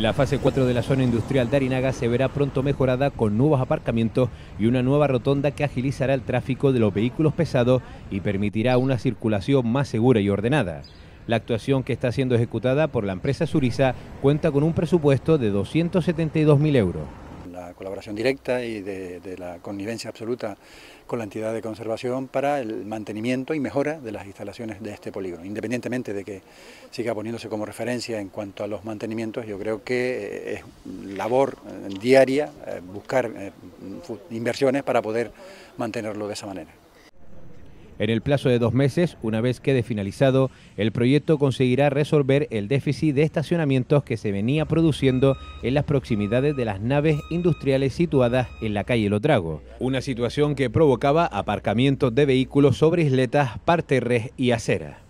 La fase 4 de la zona industrial de Arinaga se verá pronto mejorada con nuevos aparcamientos y una nueva rotonda que agilizará el tráfico de los vehículos pesados y permitirá una circulación más segura y ordenada. La actuación, que está siendo ejecutada por la empresa Suriza, cuenta con un presupuesto de 272.000 euros. La colaboración directa y de la connivencia absoluta con la entidad de conservación para el mantenimiento y mejora de las instalaciones de este polígono. Independientemente de que siga poniéndose como referencia en cuanto a los mantenimientos, yo creo que es labor diaria buscar inversiones para poder mantenerlo de esa manera. En el plazo de 2 meses, una vez quede finalizado, el proyecto conseguirá resolver el déficit de estacionamientos que se venía produciendo en las proximidades de las naves industriales situadas en la calle Los Dragos, una situación que provocaba aparcamientos de vehículos sobre isletas, parterres y aceras.